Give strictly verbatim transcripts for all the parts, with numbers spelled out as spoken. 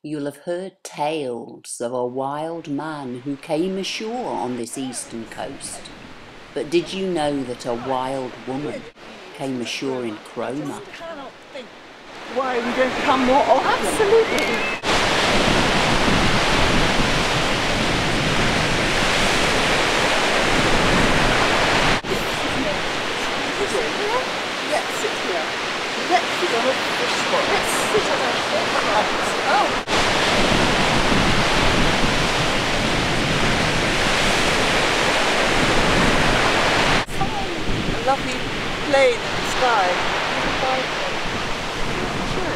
You'll have heard tales of a wild man who came ashore on this eastern coast. But did you know that a wild woman came ashore in Cromer? Cannot think why we don't come more often. Absolutely. Let's sit here. Let's sit on a fish spot. Let's sit on a fish spot. Oh. A lovely plane in the sky. Sure.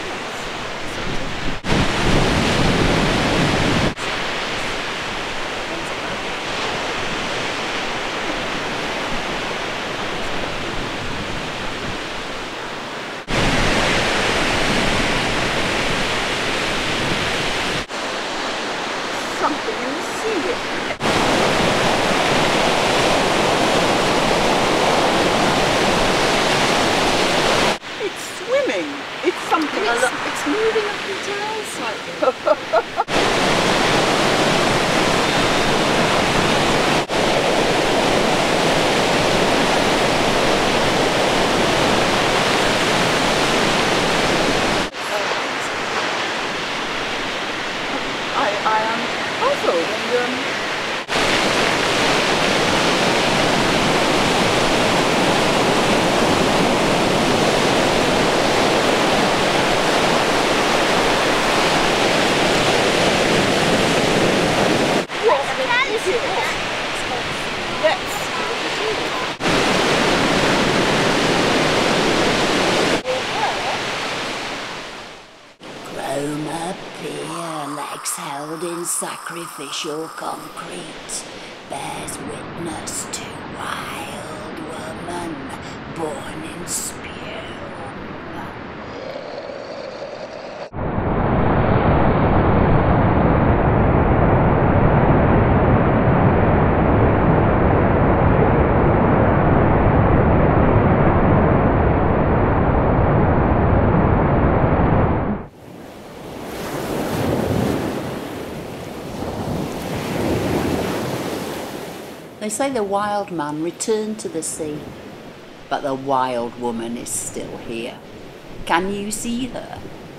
Something in the sea. It's something it's, a lot. It's moving up and down slightly. I, I am puzzled and um, Cromer pier, legs held in sacrificial concrete, bears witness to wild woman born in spume. They say the wild man returned to the sea, but the wild woman is still here. Can you see her?